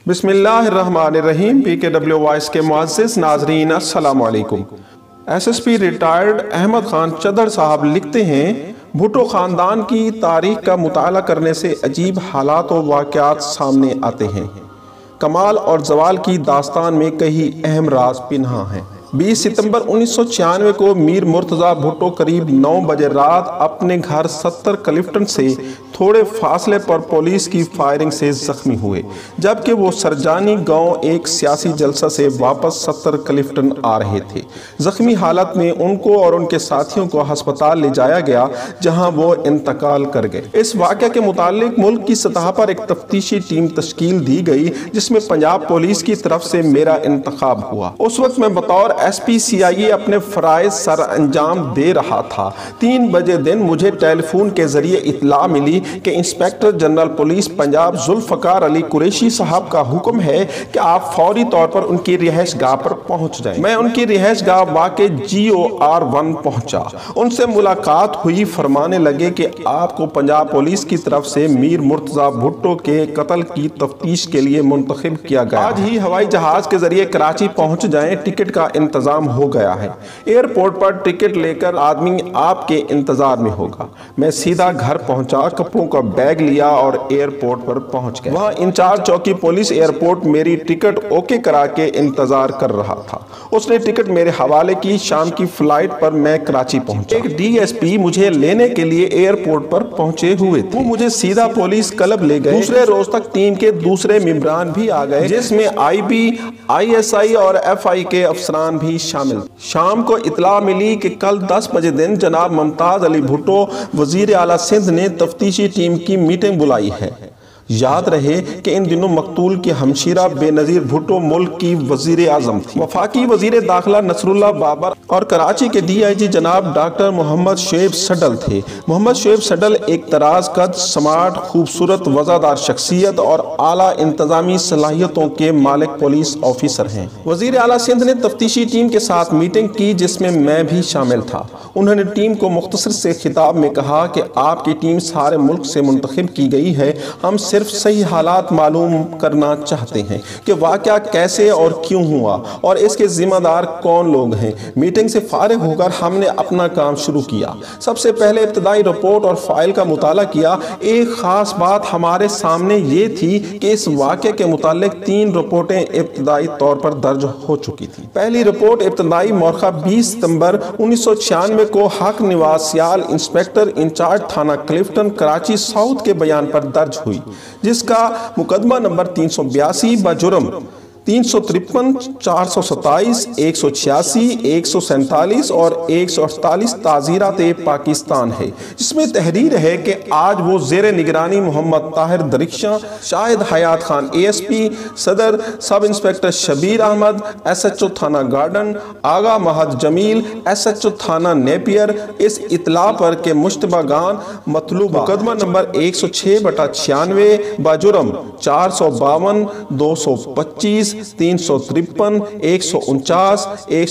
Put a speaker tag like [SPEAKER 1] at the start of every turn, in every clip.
[SPEAKER 1] بسم اللہ الرحمن الرحیم۔ PKW وائس کے معزز ناظرین السلام علیکم۔ SSP ریٹائرڈ احمد خان چدر صاحب لکھتے ہیں، بھٹو خاندان کی تاریخ کا مطالعہ کرنے سے عجیب حالات و واقعات سامنے آتے ہیں۔ کمال اور زوال کی داستان میں کئی اہم راز پنہاں ہیں۔ 20 ستمبر 1996 کو میر مرتضیٰ بھٹو قریب 9 بجے رات اپنے گھر 70 کلفٹن سے تھوڑے فاصلے پر پولیس کی فائرنگ سے زخمی ہوئے، جبکہ وہ سرجانی گاؤں ایک سیاسی جلسہ سے واپس 70 کلفٹن آ رہے تھے۔ زخمی حالت میں ان کو اور ان کے ساتھیوں کو ہسپتال لے جایا گیا، جہاں وہ انتقال کر گئے۔ اس واقعہ کے متعلق ملک کی سطح پر ایک تفتیشی ٹیم تشکیل دی گئی، جس میں پنجاب پولیس کی طرف سے میرا انتخاب ہوا۔ اس وقت میں بطور SP CIA اپنے فرائض سر انجام دے رہا تھا۔ 3 بجے دن مجھے ٹیلی فون کے ذریعے اطلاع ملی کہ inspector general police Punjab Zulfiqar Ali Qureshi صاحب کا حکم ہے کہ آپ فوری طور پر ان کی رہائش گاہ پر پہنچ جائیں۔ میں ان کی رہائش گاہ واقع GOR1 پہنچا۔ ان سے ملاقات ہوئی۔ فرمانے لگے کہ آپ کو پنجاب پولیس کی طرف سے میر مرتضیٰ بھٹو کے قتل کی تفتیش کے لیے منتخب کیا گیا۔ آج ہی ہوائی جہاز کے ذریعے کراچی پہنچ جائیں، ٹکٹ کا انتظام ہو گیا ہے۔ ایئرپورٹ پر ٹکٹ لے کر آدمی آپ کے انتظار میں ہوگا۔ میں سیدھا گھر پہنچا، کپڑوں کا بیگ لیا اور ایئرپورٹ پر پہنچ گیا۔ وہاں انچارج چوکی پولیس ایئرپورٹ میری ٹکٹ اوکے کرا کے انتظار کر رہا تھا۔ اس نے ٹکٹ میرے حوالے کی۔ شام کی فلائٹ پر میں کراچی پہنچا۔ ایک DSP مجھے لینے کے لیے ایئرپورٹ پر پہنچے ہوئے تھے۔ وہ مجھے سیدھا پولیس کلب لے گئے۔ دوسرے روز تک ٹیم کے دوسرے ممبران بھی آ گئے، جس میں IB، ISI اور FI کے افسران بھی شامل۔ شام کو اطلاع ملی کہ کل 10 بجے دن جناب ممتاز علی بھٹو وزیر اعلیٰ سندھ نے تفتیشی ٹیم کی میٹنگ بلائی ہے۔ یاد رہے کہ ان دنوں مقتول کی ہمشیرہ بے نظیر بھٹو ملک کی وزیر اعظم تھی۔ وفاقی وزیر داخلہ نصر اللہ بابر اور کراچی کے DIG جناب ڈاکٹر محمد شعیب سڈل تھے۔ محمد شعیب سڈل ایک دراز قد، سمارٹ، خوبصورت، وزادار شخصیت اور اعلیٰ انتظامی صلاحیتوں کے مالک پولیس آفیسر ہیں۔ وزیر اعلیٰ سندھ نے تفتیشی ٹیم کے ساتھ میٹنگ کی، جس میں میں بھی شامل تھا۔ انہوں نے ٹیم کو مختصر سے خطاب میں کہا کہ آپ کی ٹیم سارے ملک سے منتخب کی گئی ہے۔ ہم صرف صحیح حالات معلوم کرنا چاہتے ہیں کہ واقعہ کیسے اور کیوں ہوا اور اس کے ذمہ دار کون لوگ ہیں۔ میٹنگ سے فارغ ہو کر ہم نے اپنا کام شروع کیا۔ سب سے پہلے ابتدائی رپورٹ اور فائل کا مطالعہ کیا۔ ایک خاص بات ہمارے سامنے یہ تھی کہ اس واقعے کے متعلق 3 رپورٹیں ابتدائی طور پر درج ہو چکی تھیں۔ پہلی رپورٹ ابتدائی مورخہ 20 ستمبر 1996 کو حق نواز سیال انسپیکٹر انچارج تھانہ کلفٹن کراچی ساؤتھ کے بیان پر درج ہوئی، جس کا مقدمہ نمبر 382 بجرم 353 427 186 147 اور 148 تعزیرات پاکستان ہے، جس میں تحریر ہے کہ آج وہ زیر نگرانی محمد طاہر درخشاں، شاہد حیات Khan ASP، Saddar sub inspector Shabbir Ahmed SHO تھانہ گارڈن، آغا مہد جمیل SHO تھانہ نیپیر، اس اطلاع پر کہ مشتبہ گان مطلوبہ مقدمہ نمبر 106/96 بجرم 452 225 353 149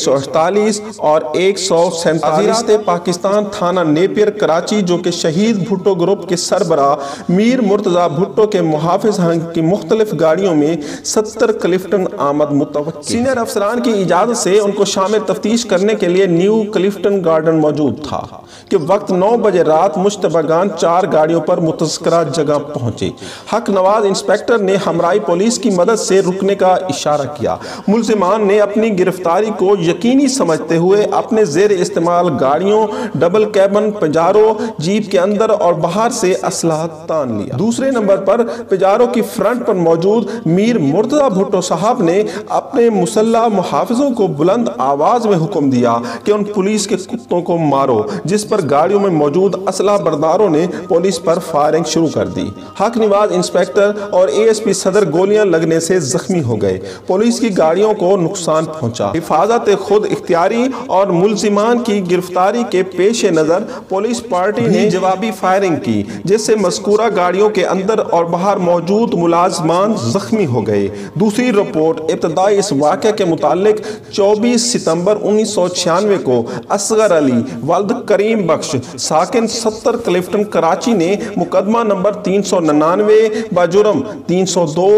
[SPEAKER 1] 148 اور 147 تعزیرات پاکستان تھانہ نیپیر کراچی، جو کہ شہید بھٹو گروپ کے سربراہ میر مرتضیٰ بھٹو کے محافظ ہیں، کی مختلف گاڑیوں میں 70 کلفٹن آمد متوقع۔ سینئر افسران کی اجازت سے ان کو شامل تفتیش کرنے کے لیے نیو کلفٹن گارڈن موجود تھا کہ وقت 9 بجے رات مشتبگان 4 گاڑیوں پر متذکرہ جگہ پہنچے۔ حق نواز انسپیکٹر نے ہمراہی پولیس کی مدد سے رکنے کا اشارہ کیا۔ ملزمان نے اپنی گرفتاری کو یقینی سمجھتے ہوئے اپنے زیر استعمال گاڑیوں، ڈبل کیبن پجارو جیپ کے اندر اور باہر سے اسلحہ تان لیا۔ دوسرے نمبر پر پجارو کی فرنٹ پر موجود میر مرتضیٰ بھٹو صاحب نے اپنے مسلح محافظوں کو بلند آواز میں حکم دیا کہ ان پولیس کے کتوں کو مارو، جس پر گاڑیوں میں موجود اسلحہ برداروں نے پولیس پر فائرنگ شروع کر دی۔ حق نواز انسپیکٹر اور ASP صدر گولیاں لگنے سے زخمی ہو گئے۔ گئے۔ پولیس کی گاڑیوں کو نقصان پہنچا۔ حفاظت خود اختیاری اور ملزمان کی گرفتاری کے پیش نظر پولیس پارٹی نے جوابی فائرنگ کی، جس سے مذکورہ گاڑیوں کے اندر اور باہر موجود ملازمان زخمی ہو گئے۔ دوسری رپورٹ ابتدائی اس واقعے کے متعلق 24 ستمبر 1996 کو اصغر علی ولد کریم بخش ساکن 70 کلفٹن کراچی نے مقدمہ نمبر 399 بجرم 302،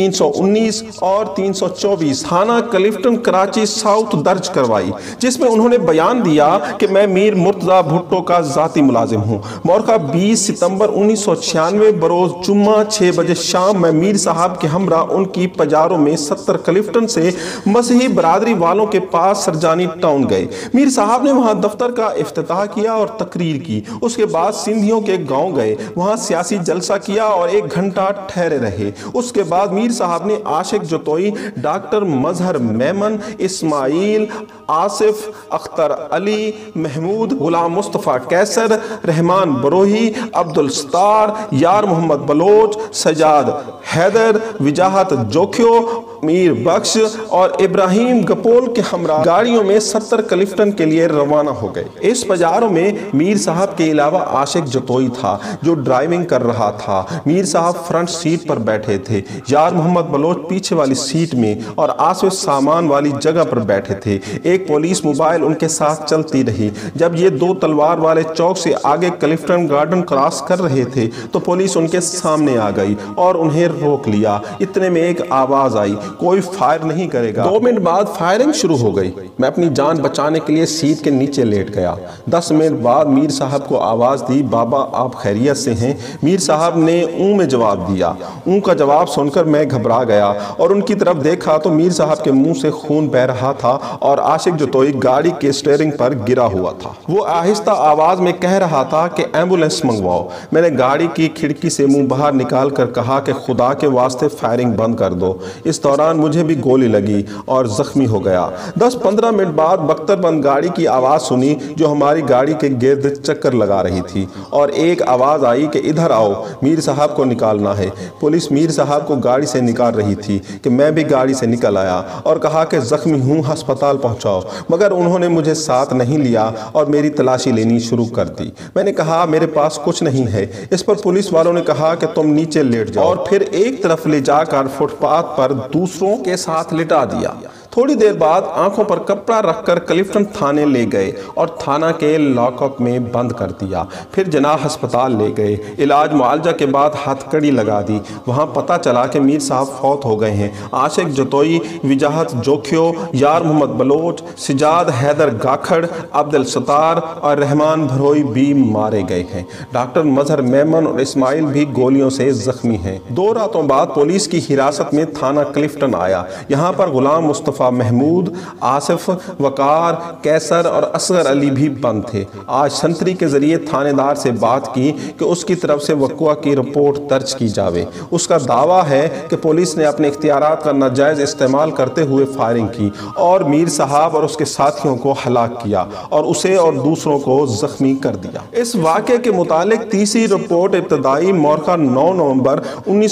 [SPEAKER 1] 319 اور 324 تھانہ کلفٹن کراچی ساؤتھ درج کروائی، جس میں انہوں نے بیان دیا کہ میں میر مرتضی بھٹو کا ذاتی ملازم ہوں۔ مورخہ 20 ستمبر 1996 بروز جمعہ 6 بجے شام میں میر صاحب کے ہمراہ ان کی پجاروں میں 70 کلفٹن سے مسیحی برادری والوں کے پاس سرجانی ٹاؤن گئے۔ میر صاحب نے وہاں دفتر کا افتتاح کیا اور تقریر کی۔ اس کے بعد سندھیوں کے گاؤں گئے، وہاں سیاسی جلسہ کیا اور 1 گھنٹہ ٹھہرے رہے۔ اس کے بعد میر صاحب نے عاشق جتوئی، ڈاکٹر مظہر میمن، اسماعیل، آصف، اختر علی، محمود، غلام مصطفیٰ کیسر، رحمان بروہی، عبدالستار، یار محمد بلوچ، سجاد حیدر، وجاہت جوکھیو، میر بخش اور ابراہیم گپول کے ہمراہ گاڑیوں میں 70 کلفٹن کے لیے روانہ ہو گئے۔ اس پجاروں میں میر صاحب کے علاوہ عاشق جتوئی تھا جو ڈرائیونگ کر رہا تھا۔ میر صاحب فرنٹ سیٹ پر بیٹھے تھے، یار محمد بلوچ پیچھے والی سیٹ میں اور آصف سامان والی جگہ پر بیٹھے تھے۔ ایک پولیس موبائل ان کے ساتھ چلتی رہی۔ جب یہ 2 تلوار والے چوک سے آگے کلفٹن گارڈن کراس کر رہے تھے تو پولیس ان کے سامنے آ گئی اور انہیں روک لیا۔ اتنے میں ایک آواز آئی، کوئی فائر نہیں کرے گا۔ 2 منٹ بعد فائرنگ شروع ہو گئی۔ میں اپنی جان بچانے کے لیے سیٹ کے نیچے لیٹ گیا۔ 10 منٹ بعد میر صاحب کو آواز دی، بابا آپ خیریت سے ہیں؟ میر صاحب نے اوں میں جواب دیا۔ اوں کا جواب سن کر میں گھبرا گیا اور ان کی طرف دیکھا تو میر صاحب کے منہ سے خون بہ رہا تھا اور عاشق جتوئی گاڑی کے سٹیئرنگ پر گرا ہوا تھا۔ وہ آہستہ آواز میں کہہ رہا تھا کہ ایمبولینس منگواؤ۔ میں نے گاڑی کی کھڑکی سے منہ باہر نکال کر کہا کہ خدا کے واسطے فائرنگ بند کر دو۔ اس دوران مجھے بھی گولی لگی اور زخمی ہو گیا۔ 10-15 منٹ بعد بختر بند گاڑی کی آواز سنی جو ہماری گاڑی کے گرد چکر لگا رہی تھی، اور ایک آواز آئی کہ ادھر آؤ، میر صاحب کو نکالنا ہے۔ پولیس میر صاحب کو گاڑی سے نکال رہی تھی کہ میں بھی گاڑی سے نکل آیا اور کہا کہ زخمی ہوں، ہسپتال پہنچاؤ، مگر انہوں نے مجھے ساتھ نہیں لیا اور میری تلاشی لینی شروع کر دی۔ میں نے کہا میرے پاس کچھ نہیں ہے۔ اس پر پولیس والوں نے کہا کہ تم نیچے لیٹ جاؤ اور پھر ایک طرف لے جا کر فٹ پاتھ پر دوسروں کے ساتھ لٹا دیا۔ تھوڑی دیر بعد آنکھوں پر کپڑا رکھ کر کلفٹن تھانے لے گئے اور تھانہ کے لاک اپ میں بند کر دیا۔ پھر جناح ہسپتال لے گئے، علاج معالجہ کے بعد ہتھ کڑی لگا دی۔ وہاں پتہ چلا کہ میر صاحب فوت ہو گئے ہیں۔ عاشق جتوئی، وجاہت جوکھیو، یار محمد بلوچ، سجاد حیدر گاکھڑ، عبدالستار اور رحمان بھروئی بھی مارے گئے ہیں۔ ڈاکٹر مظہر میمن اور اسماعیل بھی گولیوں سے زخمی ہیں۔ 2 راتوں بعد پولیس کی حراست میں تھانہ کلفٹن آیا۔ یہاں پر غلام مصطفیٰ محمود، آصف، وقار، کیسر اور اصغر علی بھی بند تھے۔ آج سنتری کے ذریعے تھانے دار سے بات کی کہ اس کی طرف سے وقوع کی رپورٹ درج کی جاوے۔ اس کا دعویٰ ہے کہ پولیس نے اپنے اختیارات کا ناجائز استعمال کرتے ہوئے فائرنگ کی اور میر صاحب اور اس کے ساتھیوں کو ہلاک کیا اور اسے اور دوسروں کو زخمی کر دیا۔ اس واقعے کے متعلق تیسری رپورٹ ابتدائی مورخہ 9 نومبر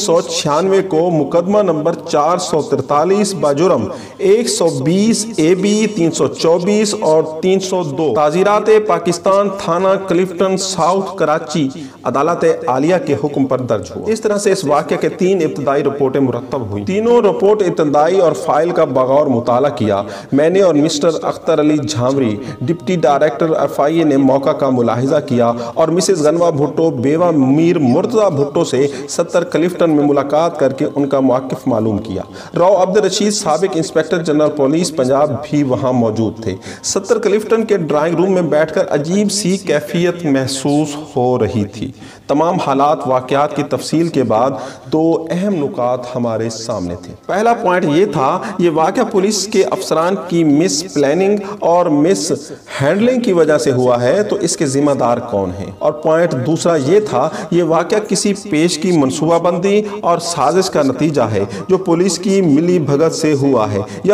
[SPEAKER 1] 1996 کو مقدمہ نمبر 443 بجرم 120 AB 324 اور 302 تعزیرات پاکستان تھانہ کلفٹن ساؤتھ کراچی عدالت عالیہ کے حکم پر درج ہوا۔ اس طرح سے اس واقعے کے 3 ابتدائی رپورٹیں مرتب ہوئیں۔ تینوں رپورٹ ابتدائی اور فائل کا بغور مطالعہ کیا۔ میں نے اور mister Akhtar Ali Jhamri deputy director FIA نے موقع کا ملاحظہ کیا اور مسز غنوہ بھٹو بیوہ میر مرتضی بھٹو سے 70 کلفٹن میں ملاقات کر کے ان کا موقف معلوم کیا۔ راؤ عبدالرشید سابق انسپیکٹر جنرل پولیس پنجاب بھی وہاں موجود تھے۔ 70 کلفٹن کے ڈرائنگ روم میں بیٹھ کر عجیب سی کیفیت محسوس ہو رہی تھی۔ تمام حالات واقعات کی تفصیل کے بعد 2 اہم نکات ہمارے سامنے تھے۔ پہلا پوائنٹ یہ تھا، یہ واقعہ پولیس کے افسران کی مس پلاننگ اور مس ہینڈلنگ کی وجہ سے ہوا ہے تو اس کے ذمہ دار کون ہیں؟ اور پوائنٹ دوسرا یہ تھا، یہ واقعہ کسی پیش کی منصوبہ بندی اور سازش کا نتیجہ ہے جو پولیس کی ملی بھگت سے ہوا ہے یا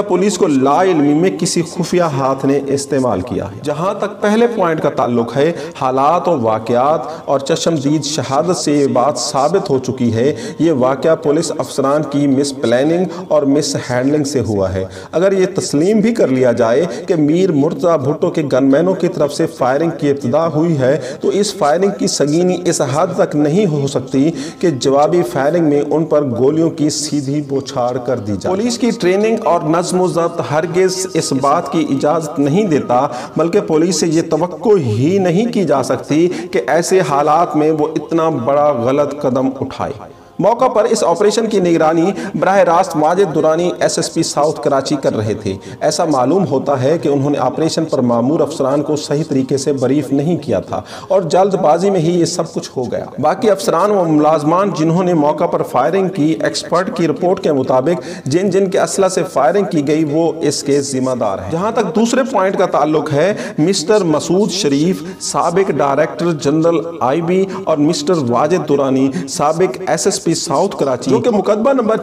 [SPEAKER 1] پولیس کو لا علمی میں کسی خفیہ ہاتھ نے استعمال کیا ہے۔ جہاں تک پہلے پوائنٹ کا تعلق ہے، حالات اور واقعات اور چشمدید شہادت سے یہ بات ثابت ہو چکی ہے، یہ واقعہ پولیس افسران کی مس پلاننگ اور مس ہینڈلنگ سے ہوا ہے۔ اگر یہ تسلیم بھی کر لیا جائے کہ میر مرتضی بھٹو کے گن مینوں کی طرف سے فائرنگ کی ابتدا ہوئی ہے، تو اس فائرنگ کی سنگینی اس حد تک نہیں ہو سکتی کہ جوابی فائرنگ میں ان پر گولیوں کی سیدھی بوچھاڑ کر دی جائے۔ پولیس کی ٹریننگ اور نظم و ضبط ہرگز اس بات کی اجازت نہیں دیتا، بلکہ پولیس سے یہ توقع ہی نہیں کی جا سکتی کہ ایسے حالات میں وہ اتنا بڑا غلط قدم اٹھائے۔ موقع پر اس آپریشن کی نگرانی براہ راست Wajid Durrani S S P south Karachi کر رہے تھے۔ ایسا معلوم ہوتا ہے کہ انہوں نے آپریشن پر مامور افسران کو صحیح طریقے سے بریف نہیں کیا تھا اور جلد بازی میں ہی یہ سب کچھ ہو گیا۔ باقی افسران و ملازمان جنہوں نے موقع پر فائرنگ کی، ایکسپرٹ کی رپورٹ کے مطابق جن کے اسلحہ سے فائرنگ کی گئی وہ اس کے ذمہ دار ہیں۔ جہاں تک دوسرے پوائنٹ کا تعلق ہے، مسٹر مسعود شریف سابق ڈائریکٹر جنرل آئی بی اور مسٹر واجد درانی سابق S S P south Karachi, جو کہ مقدمہ نمبر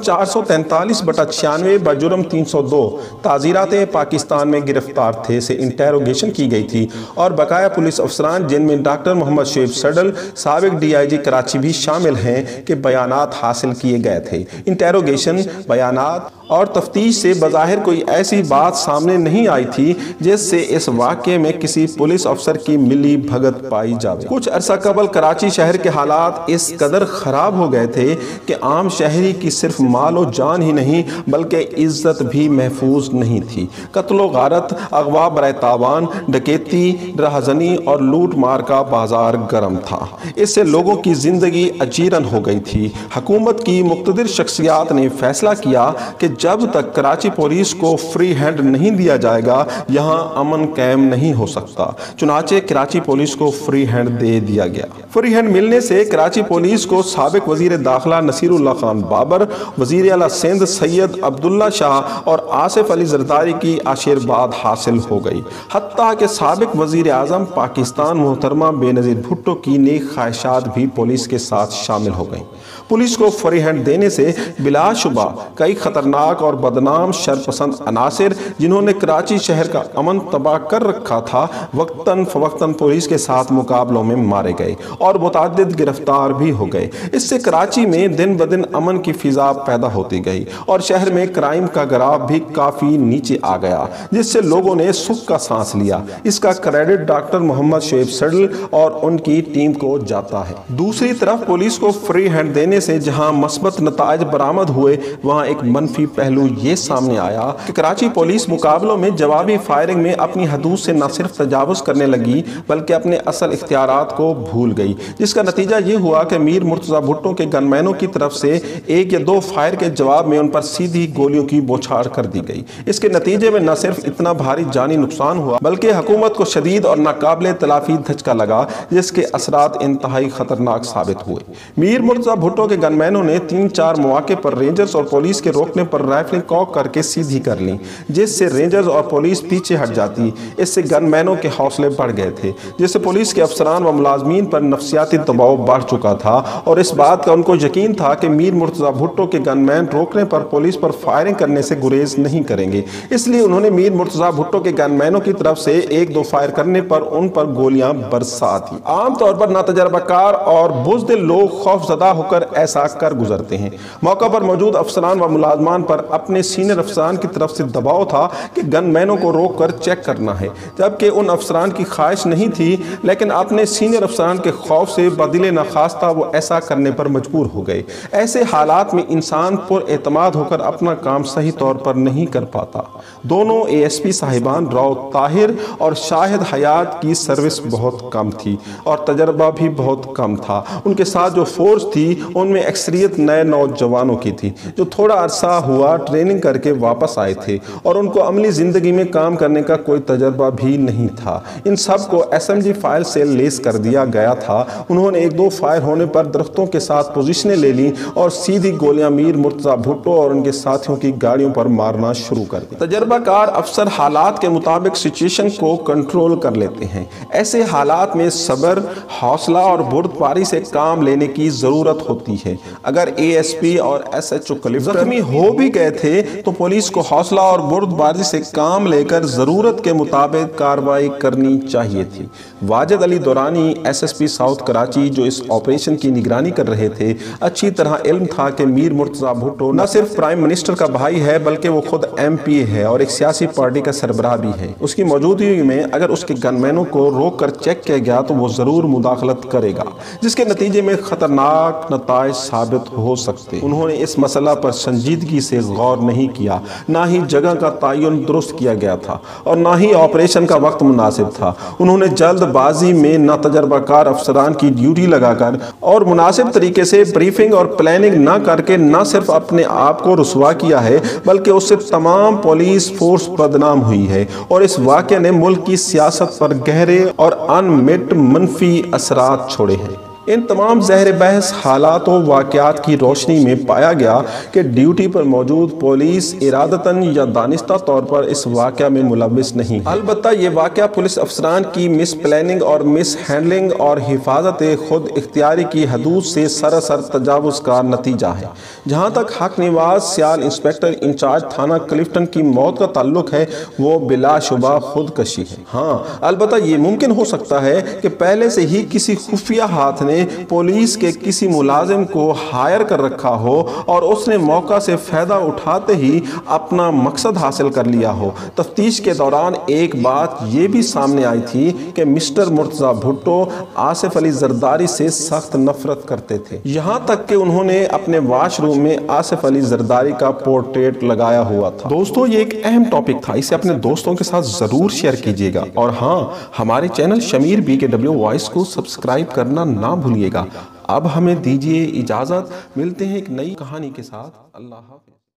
[SPEAKER 1] 443/96 بجرم 302 تعزیرات پاکستان میں گرفتار تھے، سے انٹیروگیشن کی گئی تھی، اور بقایا پولیس افسران جن میں ڈاکٹر محمد شعیب سڈل سابق ڈی آئی جی کراچی بھی شامل ہیں کے بیانات حاصل کیے گئے تھے۔ انٹیروگیشن، بیانات اور تفتیش سے بظاہر کوئی ایسی بات سامنے نہیں آئی تھی جس سے اس واقعے میں کسی پولیس افسر کی ملی بھگت پائی جاوے۔ کچھ عرصہ قبل کراچی شہر کے حالات اس قدر خراب ہو گئے تھے کہ عام شہری کی صرف مال و جان ہی نہیں بلکہ عزت بھی محفوظ نہیں تھی۔ قتل و غارت، اغوا برائے تاوان، ڈکیتی، رہزنی اور لوٹ مار کا بازار گرم تھا۔ اس سے لوگوں کی زندگی اجیرن ہو گئی تھی۔ حکومت کی مقتدر شخصیات نے فیصلہ کیا کہ جب تک کراچی پولیس کو فری ہینڈ نہیں دیا جائے گا یہاں امن قائم نہیں ہو سکتا۔ چنانچہ کراچی پولیس کو فری ہینڈ دے دیا گیا۔ فری ہینڈ ملنے سے کراچی پولیس کو سابق وزیر داخلہ نصیر اللہ خان بابر، وزیر اعلیٰ سندھ سید عبداللہ شاہ اور آصف علی زرداری کی آشیرواد حاصل ہو گئی۔ حتیٰ کہ سابق وزیر اعظم پاکستان محترمہ بے نظیر بھٹو کی نیک خواہشات بھی پولیس کے ساتھ شامل ہو گئیں۔ پولیس کو فری ہینڈ دینے سے بلا شبہ کئی خطرناک اور بدنام شرپسند عناصر جنہوں نے کراچی شہر کا امن تباہ کر رکھا تھا وقتاً فوقتاً پولیس کے ساتھ مقابلوں میں مارے گئے اور متعدد گرفتار بھی ہو گئے۔ اس سے کراچی میں دن بدن امن کی فضا پیدا ہوتی گئی اور شہر میں کرائم کا گراف بھی کافی نیچے آ گیا، جس سے لوگوں نے سکھ کا سانس لیا۔ اس کا کریڈٹ ڈاکٹر محمد شعیب سڈل اور ان کی ٹیم کو جاتا ہے۔ دوسری طرف پولیس کو فری ہینڈ دینے سے جہاں مثبت نتائج برآمد ہوئے، وہاں ایک منفی پہلو یہ سامنے آیا کہ کراچی پولیس مقابلوں میں جوابی فائرنگ میں اپنی حدود سے نہ صرف تجاوز کرنے لگی بلکہ اپنے اصل اختیارات کو بھول گئی، جس کا نتیجہ یہ ہوا کہ میر مرتضی بھٹو کے گن مینوں کی طرف سے ایک یا دو فائر کے جواب میں ان پر سیدھی گولیوں کی بوچھاڑ کر دی گئی۔ اس کے نتیجے میں نہ صرف اتنا بھاری جانی نقصان ہوا بلکہ حکومت کو شدید اور ناقابل تلافی دھچکا لگا، جس کے اثرات انتہائی خطرناک ثابت ہوئے۔ میر مرتضی بھٹو کے گن مینوں نے 3-4 مواقع پر رینجرز اور پولیس کے روکنے پر رائفلیں کوک کر کے سیدھی کر لیں، جس سے رینجرز اور پولیس پیچھے ہٹ جاتی۔ اس سے گن مینوں کے حوصلے بڑھ گئے تھے، جس سے پولیس کے افسران و ملازمین پر نفسیاتی دباؤ بڑھ چکا تھا اور اس بات کا ان کو یقین تھا کہ میر مرتضی بھٹو کے گن مین روکنے پر پولیس پر فائرنگ کرنے سے گریز نہیں کریں گے۔ اس لیے انہوں نے میر مرتضی بھٹو کے گن مینوں کی طرف سے 1-2 فائر کرنے پر ان پر گولیاں برسا دی۔ عام طور پر ناتجربہ کار اور بزدل لوگ خوف زدہ ہو کر ایسا کر گزرتے ہیں۔ موقع پر موجود افسران و ملازمان پر اپنے سینئر افسران کی طرف سے دباؤ تھا کہ گن مینوں کو روک کر چیک کرنا ہے، جبکہ ان افسران کی خواہش نہیں تھی، لیکن اپنے سینئر افسران کے خوف سے بدل نخواستہ وہ ایسا کرنے پر مجبور ہو گئے۔ ایسے حالات میں انسان پر اعتماد ہو کر اپنا کام صحیح طور پر نہیں کر پاتا۔ دونوں اے ایس پی صاحبان راؤ طاہر اور شاہد حیات کی سروس بہت کم تھی اور تجربہ بھی بہت کم تھا۔ ان کے ساتھ جو فورس تھی ان میں اکثریت نئے نوجوانوں کی تھی جو تھوڑا عرصہ ہوا ٹریننگ کر کے واپس آئے تھے اور ان کو عملی زندگی میں کام کرنے کا کوئی تجربہ بھی نہیں تھا۔ ان سب کو ایس ایم جی فائل سے لیس کر دیا گیا تھا۔ انہوں نے 1-2 فائر ہونے پر درختوں کے ساتھ پوزیشنیں لے لیں اور سیدھی گولیاں میر مرتضی بھٹو اور ان کے ساتھیوں کی گاڑیوں پر مارنا شروع کر دی۔ تجربہ کار افسر حالات کے مطابق سچویشن کو کنٹرول کر لیتے ہیں۔ ایسے حالات میں صبر، حوصلہ اور بردباری سے کام لینے کی ضرورت ہوتی होती है। अगर ASP और SHO क्लिफ्टन जख्मी हो भी गए थे तो पुलिस को हौसला और बुर्दबाजी से काम लेकर जरूरत के मुताबिक कार्रवाई करनी चाहिए थी। वाजिद अली दुरानी SSP साउथ कराची जो इस ऑपरेशन की निगरानी कर रहे थे, अच्छी तरह इल्म था कि मीर मुर्तजा भुट्टो न सिर्फ प्राइम मिनिस्टर का भाई है बल्कि वो खुद MP है और एक सियासी पार्टी का सरबराह भी है। उसकी मौजूदगी में अगर उसके गनमैनों को रोक कर चेक किया गया तो वो जरूर मुदाखलत करेगा, जिसके नतीजे में खतरनाक नताइज साबित हो सकते। उन्होंने इस मसला पर संजीदगी से गौर नहीं किया, ना ही जगह का तयन दुरुस्त किया गया था और ना ही ऑपरेशन का वक्त मुनासिब था। उन्होंने जल्दबाजी में नातजर्बाकार अफसरान की ड्यूटी लगाकर और मुनासिब तरीके से ब्रीफिंग और प्लानिंग न करके न सिर्फ अपने आप को रुसवा किया है बल्कि उससे तमाम पुलिस फोर्स बदनाम हुई है और इस वाक़े ने मुल्क की सियासत पर गहरे और अनमिट मनफी असरात छोड़े हैं। इन तमाम ज़हर बहस हालात और वाक़यात की रोशनी में पाया गया कि ड्यूटी पर मौजूद पुलिस इरादतन या दानिस्ता तौर पर इस वाक़या में मुलविस नहीं है। अलबत्ता ये वाक़या पुलिस अफसरान की मिस प्लानिंग और मिस हैंडलिंग और हिफाजत खुद इख्तियारी की हदूद से सरासर तजावुज़ का नतीजा है। जहाँ तक हक निवाज सियाल इंस्पेक्टर इंचार्ज थाना क्लिफ्टन की मौत का ताल्लुक है वो बिलाशुबा खुदकशी है। हाँ, अलबत्ता ये मुमकिन हो सकता है कि पहले से ही किसी खुफिया हाथ ने पुलिस के किसी मुलाजिम को हायर कर रखा हो और उसने मौका से फायदा उठाते ही अपना मकसद हासिल कर लिया हो। तफ्तीश के दौरान एक बात ये भी सामने आई थी कि मिस्टर मुर्तजा भुट्टो आसिफ अली जरदारी से सख्त नफरत करते थे, यहाँ तक कि उन्होंने अपने वॉशरूम में आसिफ अली जरदारी का पोर्ट्रेट लगाया हुआ था। दोस्तों, ये एक अहम टॉपिक था, इसे अपने दोस्तों के साथ जरूर शेयर कीजिएगा और हाँ, हमारे चैनल शमीर BKW वॉइस को सब्सक्राइब करना ना भूलिएगा। अब हमें दीजिए इजाजत, मिलते हैं एक नई कहानी के साथ। अल्लाह हाफ़िज़।